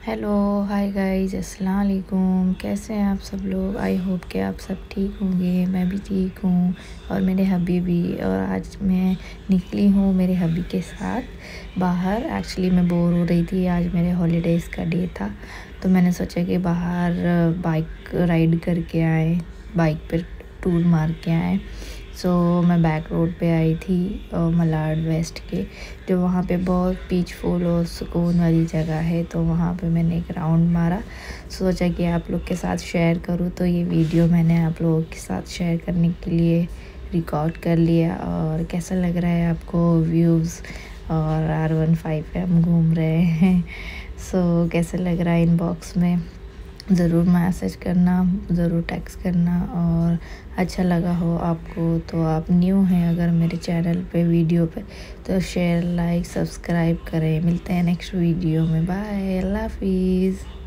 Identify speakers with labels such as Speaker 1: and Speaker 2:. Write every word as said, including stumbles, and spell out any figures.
Speaker 1: Hello, hi guys, अस्सलाम वालेकुम। कैसे हैं आप सब लोग? आई होप कि आप सब ठीक होंगे। मैं भी ठीक हूँ और मेरे हबी भी। और आज मैं निकली हूँ मेरे हबी के साथ बाहर। एक्चुअली मैं बोर हो रही थी, आज मेरे हॉलीडेज़ का डे था, तो मैंने सोचा कि बाहर बाइक राइड करके आए, बाइक पर टूर मार के आए। सो so, मैं बैक रोड पे आई थी मलाड वेस्ट के, जो वहाँ पे बहुत पीसफुल और सुकून वाली जगह है। तो वहाँ पे मैंने एक राउंड मारा, सोचा कि आप लोग के साथ शेयर करूँ, तो ये वीडियो मैंने आप लोगों के साथ शेयर करने के लिए रिकॉर्ड कर लिया। और कैसा लग रहा है आपको व्यूज़? और आर वन फाइव पे हम घूम रहे हैं। सो so, कैसा लग रहा है इनबॉक्स में ज़रूर मैसेज करना, ज़रूर टेक्स्ट करना। और अच्छा लगा हो आपको तो आप न्यू हैं अगर मेरे चैनल पे वीडियो पे, तो शेयर, लाइक, सब्सक्राइब करें। मिलते हैं नेक्स्ट वीडियो में। बाय, अल्लाह हाफिज़।